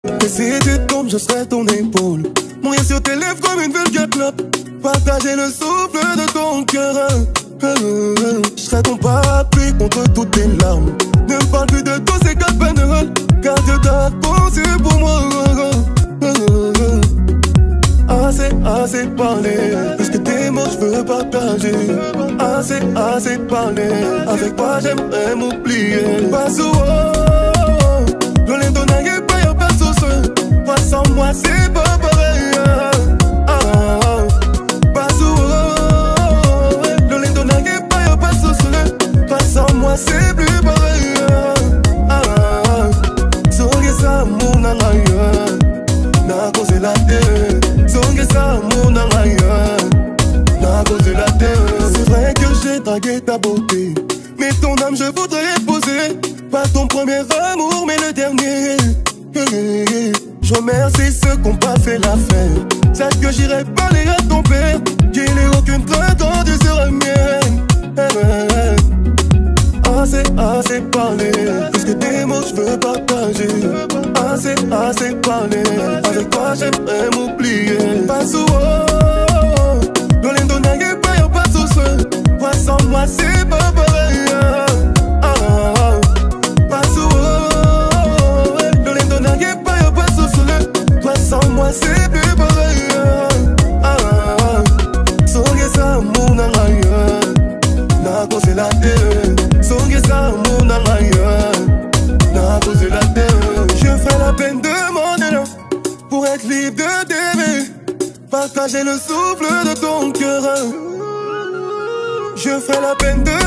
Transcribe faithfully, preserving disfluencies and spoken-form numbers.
Et si tu tombes, je serai ton épaule. Mourir sur tes lèvres comme une vulgaire clope. Partager le souffle de ton cœur. Je serai ton parapluie contre toutes tes larmes. Ne me parle plus de tous ces quatre peines, car Dieu t'a pensé pour moi. Assez, assez parlé. Puisque tes mots je veux partager. Assez, assez parlé. Avec toi j'aimerais m'oublier. Pas souvent. Je l'ai donné et pas y'a pas sous ce. Toi sans moi c'est pas pareil. Ah, ah, pas souvent. Je l'ai donné et pas y'a pas sous ce. Toi sans moi c'est plus pareil. Ah, ah, sourire ça mon aïe. N'a causé la terre. Sourire ça mon aïe. N'a causé la terre. C'est vrai que j'ai dragué ta beauté, mais ton âme je voudrais épouser. Pas ton premier amour mais le dernier. Je remercie ceux qui n'ont pas fait l'affaire. Sache que j'irai parler à ton père, qu'il n'ait aucune crainte quand tu seras mienne. Assez, assez parlé. Puisque tes mots je veux partager. Assez, assez parlé. Avec toi j'aimerais m'oublier. Pas souvent. Dans les données et pas y'a pas de soucis. Toi sans moi c'est pas pareil. Ah, ah, pas souvent. Dans les données et pas y'a pas de soucis. Toi sans moi c'est plus pareil. Ah, ah, sourire ça mon aïe. N'a causé la terre. Sourire ça mon aïe. N'a causé la terre. Je ferai la peine de m'en aller pour être libre de t'aimer. Partager le souffle de ton cœur. Je ferai la peine de